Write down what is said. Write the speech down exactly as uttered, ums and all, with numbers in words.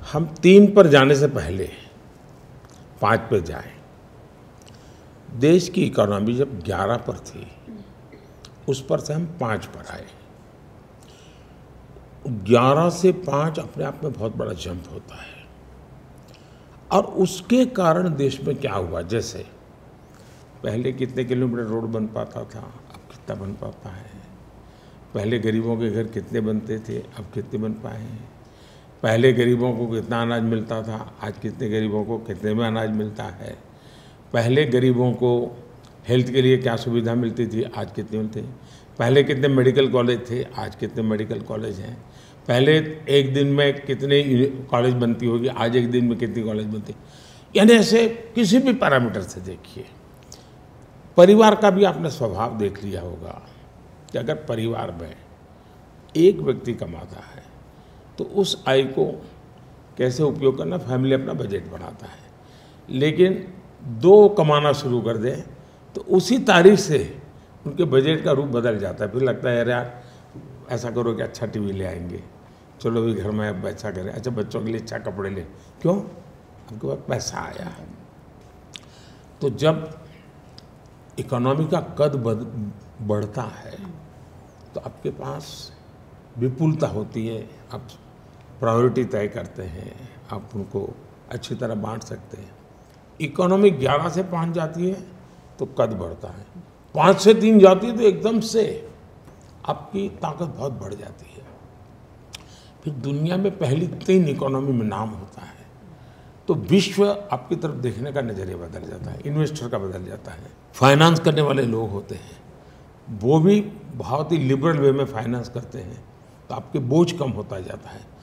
हम तीन पर जाने से पहले पाँच पर जाएं। देश की इकोनॉमी जब ग्यारह पर थी, उस पर से हम पाँच पर आए। ग्यारह से पाँच अपने आप में बहुत बड़ा जंप होता है। और उसके कारण देश में क्या हुआ, जैसे पहले कितने किलोमीटर रोड बन पाता था, अब कितना बन पाता है। पहले गरीबों के घर कितने बनते थे, अब कितने बन पाए हैं। पहले गरीबों को कितना अनाज मिलता था, आज कितने गरीबों को कितने में अनाज मिलता है। पहले गरीबों को हेल्थ के लिए क्या सुविधा मिलती थी, आज कितने मिलते हैं। पहले कितने मेडिकल कॉलेज थे, आज कितने मेडिकल कॉलेज हैं। पहले एक दिन में कितने कॉलेज बनती होगी, आज एक दिन में कितनी कॉलेज बनती। यानी ऐसे किसी भी पैरामीटर से देखिए। परिवार का भी आपने स्वभाव देख लिया होगा कि अगर परिवार में एक व्यक्ति कमाता है तो उस आय को कैसे उपयोग करना, फैमिली अपना बजट बनाता है। लेकिन दो कमाना शुरू कर दें तो उसी तारीख से उनके बजट का रूप बदल जाता है। फिर लगता है यार ऐसा करो कि अच्छा टीवी ले आएंगे, चलो भी घर में अब अच्छा करें, अच्छा बच्चों के लिए अच्छा कपड़े ले, क्यों, आपके पास पैसा आया है। तो जब इकोनॉमी का कद बढ़ता है तो आपके पास विपुलता होती है, आप प्रायोरिटी तय करते हैं, आप उनको अच्छी तरह बांट सकते हैं। इकोनॉमी ग्यारह से पाँच जाती है तो कद बढ़ता है, पाँच से तीन जाती है तो एकदम से आपकी ताकत बहुत बढ़ जाती है। फिर दुनिया में पहली तीन इकोनॉमी में नाम होता है तो विश्व आपकी तरफ देखने का नज़रिया बदल जाता है, इन्वेस्टर का बदल जाता है। फाइनेंस करने वाले लोग होते हैं, वो भी बहुत ही लिबरल वे में फाइनेंस करते हैं तो आपके बोझ कम होता जाता है।